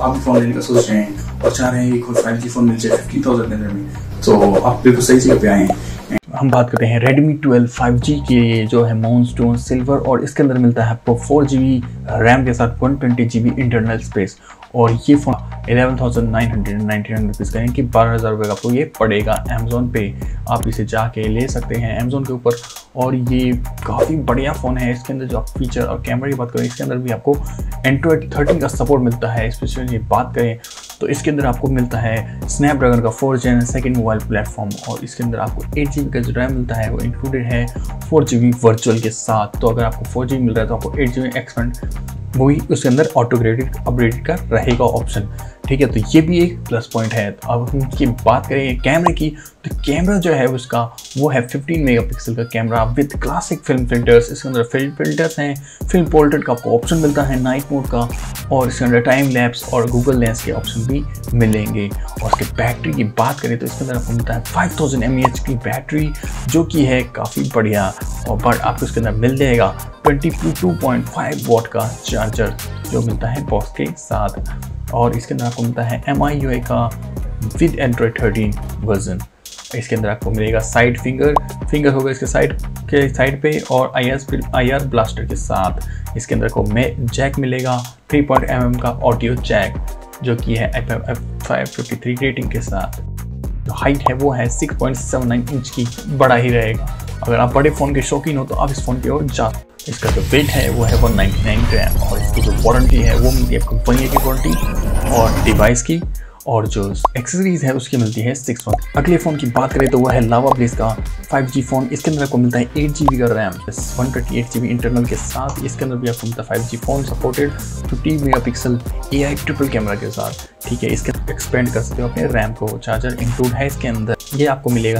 आप फ़ोन लेने का सोच रहे हैं और चाह रहे हैं कि कोई 5G फ़ोन मिल जाए 50,000 के अंदर में, तो आप बिल्कुल सही जगह पे आए हैं। हम बात करते हैं Redmi 12 5G की, ये जो है Moonstone सिल्वर, और इसके अंदर मिलता है आपको 4GB रैम के साथ 120GB इंटरनल स्पेस, और ये फ़ोन 11,999 रुपीज़ का, यानी कि 12,000 रुपये का आपको ये पड़ेगा। अमेज़ोन पे आप इसे जाके ले सकते हैं अमेज़ोन के ऊपर, और ये काफ़ी बढ़िया फ़ोन है। इसके अंदर जो आप फीचर और कैमरे की बात करें, इसके अंदर भी आपको Android 13 का सपोर्ट मिलता है। स्पेशली बात करें तो इसके अंदर आपको मिलता है स्नैपड्रैगन का 4th Gen second mobile platform, और इसके अंदर आपको 8GB का जो रैम मिलता है वो इंक्लूडेड है 4GB वर्चुअल के साथ। तो अगर आपको 4GB मिल रहा है तो आपको 8GB एक्सपेंड वही उसके अंदर ऑटो अपग्रेडेड का रहेगा ऑप्शन, ठीक है। तो ये भी एक प्लस पॉइंट है। तो अब हम इसकी बात करें कैमरे की, तो कैमरा जो है उसका वो है 15 मेगापिक्सल का camera with classic film filters. इसके अंदर फिल्म फिल्टर्स हैं, फिल्म पोर्ट्रेट का आपको ऑप्शन मिलता है नाइट मोड का, और इसके अंदर टाइम लैप्स और गूगल लेंस के ऑप्शन भी मिलेंगे। और इसके बैटरी की बात करें तो इसके अंदर आपको मिलता है 5000 mAh की बैटरी, जो कि है काफ़ी बढ़िया। और बट आपको इसके अंदर मिल जाएगा 22.5 वॉट का चार्जर जो मिलता है बॉक्स के साथ, और इसके अंदर आपको मिलता है MIUI का विद Android 13 वर्जन। इसके अंदर आपको मिलेगा साइड फिंगर होगा इसके साइड पे, और IR ब्लास्टर के साथ। इसके अंदर को जैक मिलेगा 3.mm का ऑडियो जैक, जो कि है FF553 रेटिंग के साथ। जो हाइट है वो है 6.79 इंच की, बड़ा ही रहेगा। अगर आप बड़े फ़ोन के शौकीन हो तो आप इस फ़ोन की ओर जा। इसका जो वेट है वो है 199 ग्राम, और इसकी जो वारंटी है वो मिलती है आपको 1 ईयर की वारंटी और डिवाइस की, और जो एक्सेसरीज है उसकी मिलती है 6 मंथ। अगले फ़ोन की बात करें तो वह है लावा ब्लेज का 5G फ़ोन। इसके अंदर आपको मिलता है 8GB का रैम 128GB इंटरनल के साथ। इसके अंदर भी आपको मिलता है 5G phone supported 50 megapixel AI triple camera के साथ, ठीक है। इसके एक्सपेंड कर सकते हो अपने रैम को। चार्जर इंक्लूड है इसके अंदर। ये आपको मिलेगा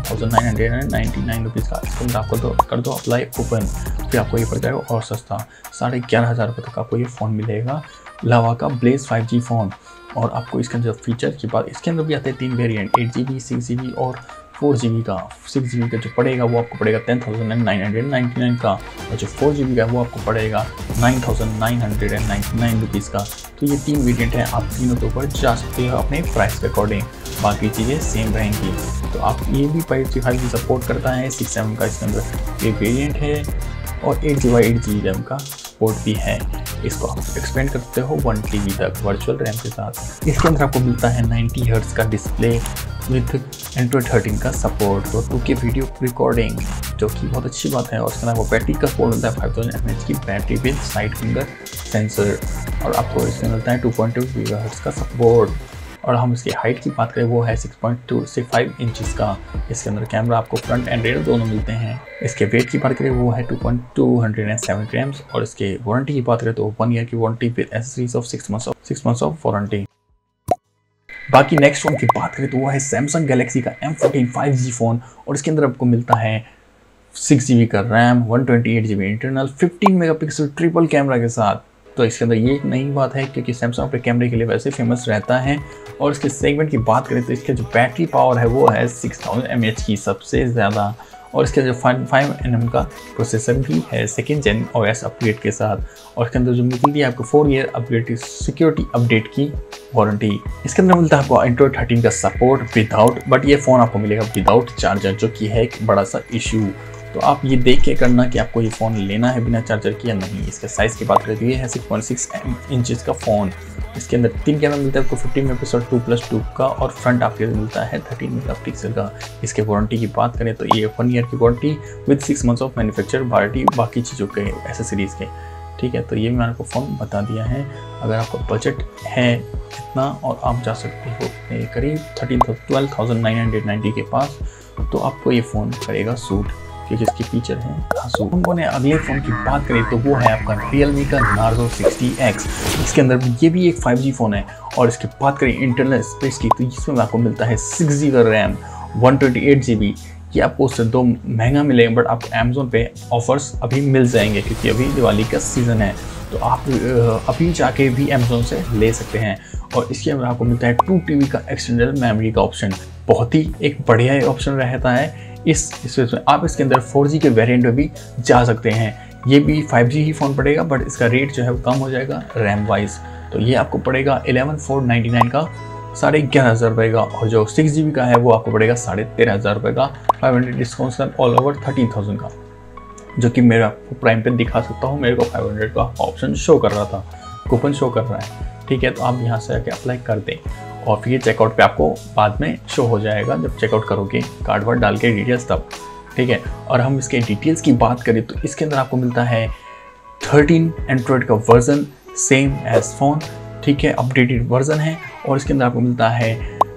11,999 रुपीज़ का। इसके अंदर आपको कर दो अप्लाई ओपन, फिर आपको ये पड़ जाएगा और सस्ता 11,500 रुपये तक आपको ये फ़ोन मिलेगा, लावा का ब्लेज 5G फ़ोन। और आपको इसके अंदर फीचर की बात, इसके अंदर भी आते हैं 3 वेरिएंट, 8GB 6GB और 4GB का। 6GB का जो पड़ेगा वो आपको पड़ेगा 10,999 का, और जो 4GB का वो आपको पड़ेगा 9,999 रुपीज़ का। तो ये 3 वेरिएंट हैं, आप तीनों के ऊपर जा सकते हो अपने प्राइस के अकॉर्डिंग, बाकी चीज़ें सेम रहेंगी। तो आप ये भी 5G सपोर्ट करता है, 6M का इसके अंदर ये वेरिएंट है, और 8GB रैम का सपोर्ट भी है। इसको आप एक्सपेंड करते हो 1 TB तक वर्चुअल रैम के साथ। इसके अंदर आपको मिलता है 90 हर्ट्ज़ का डिस्प्ले विद Android 13 का सपोर्ट, और 2K वीडियो रिकॉर्डिंग, जो कि बहुत अच्छी बात है। और इसके अंदर आपको बैटरी का सपोर्ट मिलता है 5000 mAh की battery with side finger sensor, और आपको इसमें मिलता है 2.2 GHz का सपोर्ट। और हम इसकी हाइट की बात करें वो है 6.25 इंचज़ का। इसके अंदर कैमरा आपको फ्रंट एंड रेयर दोनों मिलते हैं। इसके वेट की बात करें वो है 2.207 ग्राम्स, और इसके वारंटी की बात करें तो 1 ईयर की warranty with accessories of 6 months of warranty. बाकी नेक्स्ट फ़ोन की बात करें तो वो है सैमसंग गैलेक्सी का M14 5G फ़ोन, और इसके अंदर आपको मिलता है 6GB का RAM 128GB internal 15 megapixel triple camera के साथ। तो इसके अंदर ये एक नई बात है, क्योंकि सैमसंग अपने कैमरे के लिए वैसे फेमस रहता है। और इसके सेगमेंट की बात करें तो इसका जो बैटरी पावर है वो है 6000 mAh की, सबसे ज़्यादा। और इसके जो 5nm का प्रोसेसर भी है 2nd Gen OS अपडेट के साथ। और इसके अंदर जो मिलती है आपको 4 ईयर अपडेट सिक्योरिटी अपडेट की वारंटी। इसके अंदर मिलता है आपको Android 13 का सपोर्ट विदाउट, बट ये फ़ोन आपको मिलेगा विदाउट चार्जर, जो कि है एक बड़ा सा इशू। तो आप ये देख के करना कि आपको ये फ़ोन लेना है बिना चार्जर के या नहीं। इसके साइज़ की बात करें तो ये है 6.6 इंचज़ का फ़ोन। इसके अंदर 3 कैमरा मिलता है आपको 15 मेगापिक्सल 2+2 का, और फ्रंट आपके मिलता है 13 मेगापिक्सल का। इसके वारंटी की बात करें तो ये 1 ईयर की warranty with 6 months of manufacture warranty, बाकी चीज़ों के एक्सेसरीज़ के, ठीक है। तो ये मैंने आपको फ़ोन बता दिया है। अगर आपका बजट है इतना और आप जा सकते हो करीब 12,990 के पास, तो आपको ये फ़ोन करेगा सूट, क्योंकि इसके फीचर हैं सूट। उन्होंने अगले फ़ोन की बात करें तो वो है आपका Realme का Narzo 60X। इसके अंदर ये भी एक 5G फ़ोन है, और इसके बात करें इंटरनल स्पेस की तो इसमें आपको मिलता है 6GB का रैम 128GB। ये आपको उससे 2 महंगा मिलेगा, बट आपको अमेज़ोन पे ऑफर्स अभी मिल जाएंगे, क्योंकि अभी दिवाली का सीज़न है। तो आप अभी जाके भी अमेज़ोन से ले सकते हैं। और इसके अंदर आपको मिलता है 2 TB का एक्सटर्नल मेमोरी का ऑप्शन, बहुत ही एक बढ़िया ऑप्शन रहता है। इसमें आप इसके अंदर 4G के वेरिएंट में भी जा सकते हैं। ये भी 5G ही फ़ोन पड़ेगा, बट इसका रेट जो है वो कम हो जाएगा रैम वाइज, तो ये आपको पड़ेगा 11,499 का 11,500 रुपये का, और जो 6 GB का है वो आपको पड़ेगा 13,500 रुपये का, 500 डिस्काउंट ऑल ओवर 13,000 का, जो कि मेरा आपको प्राइम पे दिखा सकता हूँ। मेरे को 500 का ऑप्शन शो कर रहा था, कूपन शो कर रहा है, ठीक है। तो आप यहाँ से आके अप्लाई कर दें और फिर ये चेकआउट पे आपको बाद में शो हो जाएगा जब चेकआउट करोगे कार्ड वर्ड डाल के डिटेल्स तब, ठीक है। और हम इसके डिटेल्स की बात करें तो इसके अंदर आपको मिलता है 13 एंड्रॉयड का वर्जन, सेम एज फोन, ठीक है, अपडेटेड वर्जन है। और इसके अंदर आपको मिलता है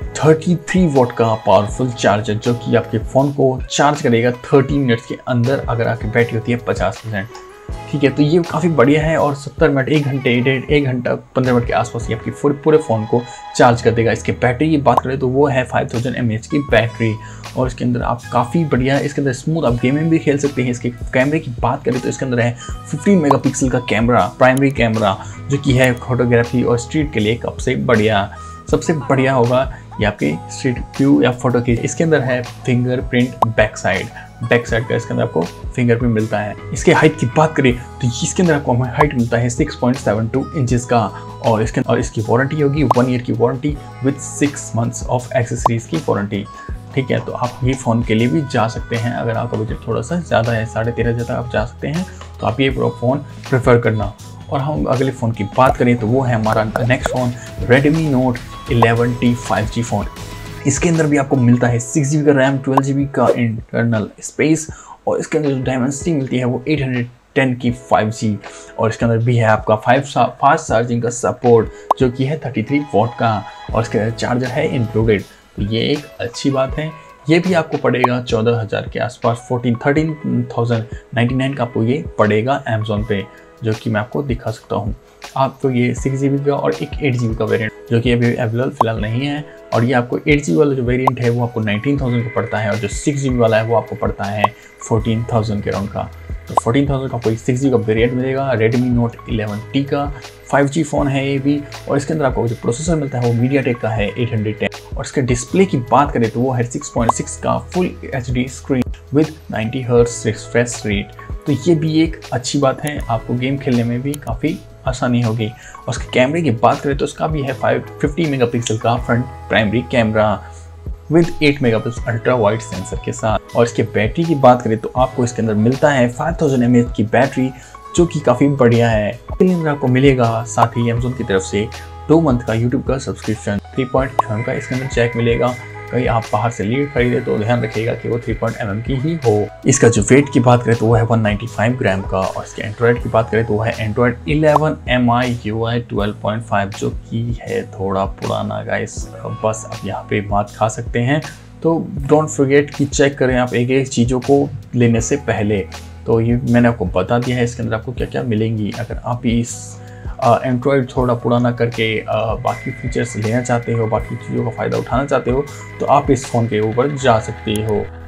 33 वॉट का पावरफुल चार्जर, जो कि आपके फ़ोन को चार्ज करेगा 30 मिनट्स के अंदर अगर आपकी बैटरी होती है 50%, ठीक है। तो ये काफ़ी बढ़िया है और 70 मिनट, 1 घंटा 15 मिनट के आसपास ये आपकी पूरे फ़ोन को चार्ज कर देगा। इसके बैटरी की बात करें तो वो है 5000 mAh की बैटरी, और इसके अंदर आप काफ़ी बढ़िया है, इसके अंदर स्मूथ आप गेमिंग भी खेल सकते हैं। इसके कैमरे की बात करें तो इसके अंदर है 15 मेगापिक्सल का कैमरा, प्राइमरी कैमरा, जो कि है फोटोग्राफी और स्ट्रीट के लिए सबसे बढ़िया होगा ये आपके स्ट्रीट व्यू या फोटो की। इसके अंदर है फिंगरप्रिंट बैक साइड का इसके अंदर आपको फिंगरप्रिंट मिलता है। इसके हाइट की बात करें तो इसके अंदर आपको हाइट मिलता है 6.72 इंचेस का, और इसकी वारंटी होगी 1 ईयर की warranty with 6 months of accessories की वारंटी, ठीक है। तो आप ये फ़ोन के लिए भी जा सकते हैं, अगर आपका बजट थोड़ा सा ज़्यादा है, 13,500 तक आप जा सकते हैं, तो आप ये फ़ोन प्रेफर करना। और हम अगले फ़ोन की बात करें तो वो है हमारा next phone Redmi Note 11T 5G phone. इसके अंदर भी आपको मिलता है 6 GB का रैम, 12 GB का इंटरनल स्पेस, और इसके अंदर जो डायमेंसिटी मिलती है वो 810 की 5G, और इसके अंदर भी है आपका फास्ट चार्जिंग का सपोर्ट, जो कि है 33 वॉट का, और इसके चार्जर है इंक्लूडेड। तो ये एक अच्छी बात है। ये भी आपको पड़ेगा 14,000 के आसपास, 13,099 का आपको ये पड़ेगा अमेज़ॉन पे, जो कि मैं आपको दिखा सकता हूँ। आपको ये 6 GB का और एक 8 GB का वेरिएंट, जो कि अभी अवेलेबल फिलहाल नहीं है, और ये आपको 8 GB वाला जो वेरिएंट है वो आपको 19,000 का पड़ता है, और जो 6 GB वाला है वो आपको पड़ता है 14,000 के राउंड का। तो 14,000 का कोई 6 GB का वेरिएंट मिलेगा। Redmi Note 11T का 5G फ़ोन है ये भी, और इसके अंदर आपको जो प्रोसेसर मिलता है वो MediaTek का है 810, और इसके डिस्प्ले की बात करें तो वो है 6.6 का full HD screen with 90 hertz refresh rate. तो ये भी एक अच्छी बात है, आपको गेम खेलने में भी काफ़ी आसानी होगी। और उसके कैमरे की बात करें तो इसका भी है 50 मेगापिक्सल का front primary camera with 8 megapixel ultra wide sensor के साथ। और इसके बैटरी की बात करें तो आपको इसके अंदर मिलता है 5000 mAh की बैटरी, जो कि काफ़ी बढ़िया है। इसके अंदर आपको मिलेगा साथ ही अमेज़ॉन की तरफ से 2 मंथ का यूट्यूब का सब्सक्रिप्शन, 3.7 का इसके अंदर जैक मिलेगा। कहीं आप बाहर से लीड खरीदे तो ध्यान रखिएगा कि वो 3.mm की ही हो। इसका जो वेट की बात करें तो वो है 195 ग्राम का, और इसके एंड्रॉयड की बात करें तो वो है एंड्रॉयड 11 MIUI 12.5, जो कि है थोड़ा पुराना गाइस, बस आप यहाँ पे मात खा सकते हैं। तो डोंट फॉरगेट कि चेक करें आप एक चीज़ों को लेने से पहले। तो ये मैंने आपको बता दिया है इसके अंदर आपको क्या क्या मिलेंगी। अगर आप इस एंड्रॉयड थोड़ा पुराना करके बाकी फीचर्स लेना चाहते हो, बाकी चीज़ों का फ़ायदा उठाना चाहते हो, तो आप इस फ़ोन के ऊपर जा सकते हो।